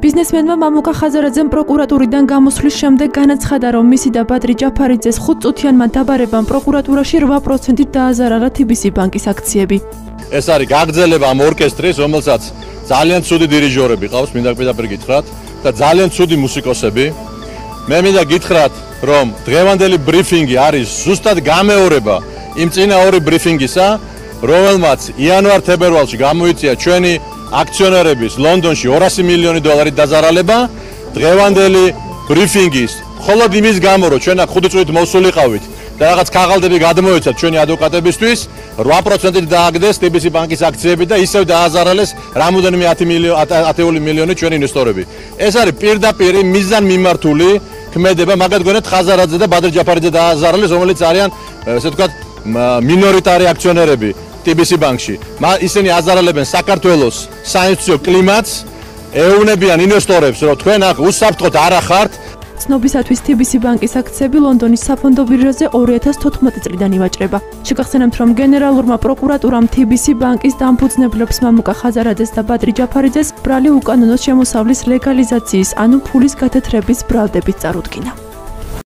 ბიზნესმენმა მამუკა ხაზარაძემ პროკურატურიდან გამოსვლის შემდეგ განაცხადა, რომ მისი და ბადრი ჯაფარიძეს 5 წუთიანმა დაბარებამ პროკურატურაში 8%-ით დააზარალა TBC ბანკის აქციები. ეს არის გაგრძელება ამ ორკესტრის, რომელსაც ძალიან ცუდი დირიჟორები ყავს, მინდა პირდაპირ გითხრათ და ძალიან ცუდი მუსიკოსები. მე მინდა გითხრათ, რომ დღევანდელი ბრიფინგი არის ზუსტად გამეორება იმ წინა ორი ბრიფინგისა, რომელმაც იანვარ-თებერვალში გამოიწვია ჩვენი აქციონერების ლონდონში $200 მილიონი დაზარალება. დღევანდელი ბრიფინგის მხოლოდ იმის გამო, რომ ჩვენ აქ 5 წუთით მოსულიყავით და რაღაც ქაღალდები გადმოეცათ ჩვენი ადვოკატებისთვის, 8%-ით დააგდეს TBC ბანკის აქციები და ისევ დააზარალეს რამოდენიმე 10 მილიონი ჩვენი ინვესტორები. ეს არის პირდაპირ მიზანმიმართული ქმედება, მაგათ გონეთ ხაზარაძე და ბადრი ჯაფარიძე დააზარალეს, რომელიც არიან, ესე ვთქვათ, მინორიტარი აქციონერები TBC ბანკში. ისინი აზარალებენ საქართველოს საინვესტიციო კლიმატს, ეუბნებიან ინვესტორებს, რომ თქვენ აქ უსაფრთხოდ არ ახართ. ცნობისათვის TBC ბანკის აქციები ლონდონის საფონდო ბირჟაზე 2014 წლიდან ივაჭრება. შეგახსენებთ, რომ გენერალურმა პროკურატურამ TBC ბანკის დამფუძნებლებს მამუკა ხაზარაძეს და ბადრი ჯაფარიძეს ბრალი უკანონო შემოსავლის ლეგალიზაციის, ანუ ფულის გათეთრების ბრალდებით წარუდგინა.